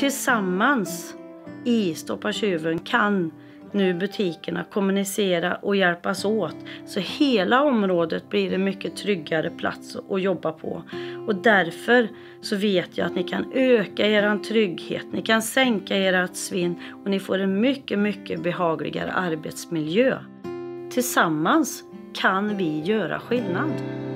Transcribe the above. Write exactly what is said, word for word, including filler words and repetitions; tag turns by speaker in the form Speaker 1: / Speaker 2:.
Speaker 1: Tillsammans i Stoppa tjuven kan nu butikerna kommunicera och hjälpas åt. Så hela området blir en mycket tryggare plats att jobba på. Och därför så vet jag att ni kan öka er trygghet. Ni kan sänka ert svinn och ni får en mycket, mycket behagligare arbetsmiljö. Tillsammans kan vi göra skillnad.